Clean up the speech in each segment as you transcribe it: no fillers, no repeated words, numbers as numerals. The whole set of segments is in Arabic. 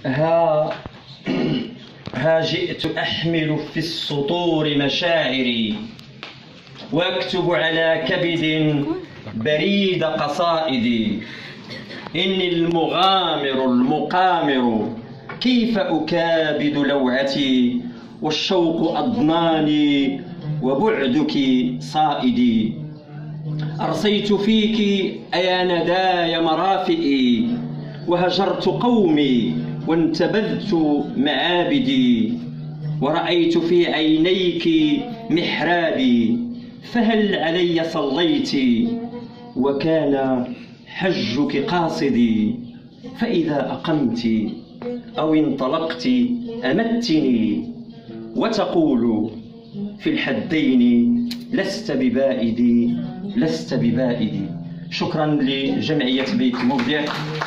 ها جئت أحمل في السطور مشاعري، وأكتب على كبد بريد قصائدي. إني المغامر المقامر، كيف أكابد لوعتي، والشوق أضناني وبعدك صائدي. أرسيت فيك أيا نداي مرافئي، وهجرت قومي وانتبذت معابدي. ورأيت في عينيك محرابي، فهل علي صليت وكان حجك قاصدي. فإذا أقمت أو انطلقت أمتني، وتقول في الحدين لست ببائدي لست ببائدي. شكرا لجمعية بيت المبدع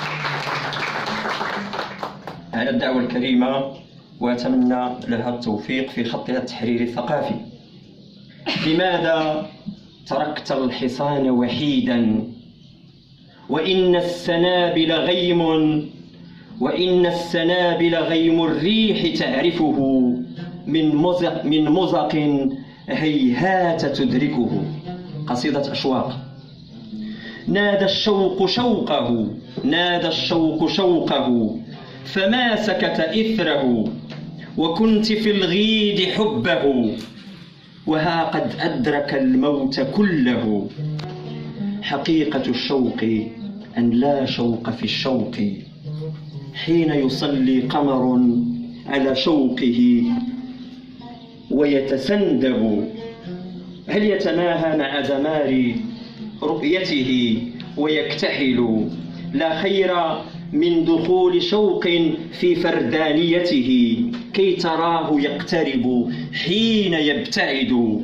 على الدعوة الكريمة، وأتمنى لها التوفيق في خطها التحريري الثقافي. لماذا تركت الحصان وحيدا، وإن السنابل غيم، وإن السنابل غيم الريح تعرفه، من مزق هيهات تدركه. قصيدة أشواق. نادى الشوق شوقه، نادى الشوق شوقه، فما سكت إثره، وكنت في الغيد حبه، وها قد أدرك الموت كله. حقيقة الشوق أن لا شوق في الشوق، حين يصلي قمر على شوقه ويتسندب، هل يتماهى مع دمار رؤيته ويكتحل. لا خير من دخول شوق في فردانيته، كي تراه يقترب حين يبتعد.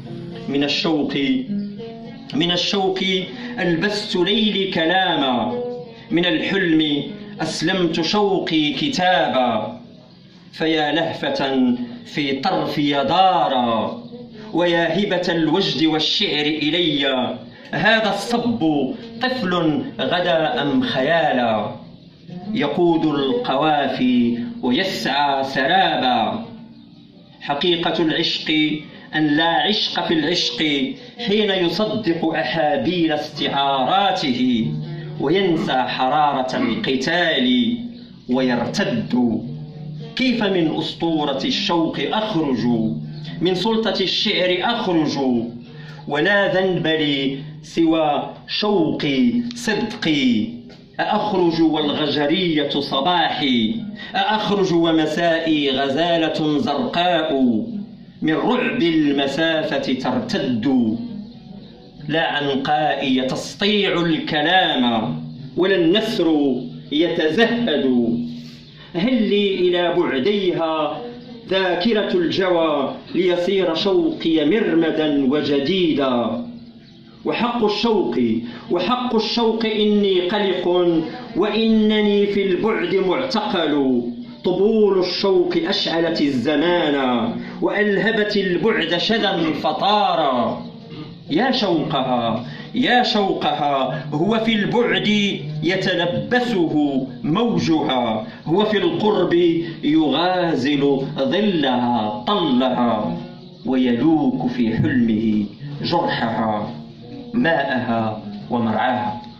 من الشوق ألبست ليلي كلاما، من الحلم أسلمت شوقي كتابا. فيا لهفة في طرفي دارا، ويا هبة الوجد والشعر إلي. هذا الصب طفل غدا أم خيالا، يقود القوافي ويسعى سرابا. حقيقة العشق أن لا عشق في العشق، حين يصدق أحابيل استعاراته، وينسى حرارة القتال ويرتد. كيف من أسطورة الشوق أخرج، من سلطة الشعر أخرج، ولا ذنب لي سوى شوقي صدقي. أأخرج والغجرية صباحي، أأخرج ومسائي غزالة زرقاء، من رعب المسافة ترتد. لا عنقائي تسطيع الكلام، ولا النسر يتزهد. هل لي إلى بعديها ذاكرة الجوى، ليصير شوقي مرمدا وجديدا. وحق الشوق إني قلق، وإنني في البعد معتقل. طبول الشوق أشعلت الزمان، وألهبت البعد شذا فطارا. يا شوقها يا شوقها، هو في البعد يتلبسه موجها، هو في القرب يغازل ظلها طلها، ويلوك في حلمه جرحها ماءها ومرعاها.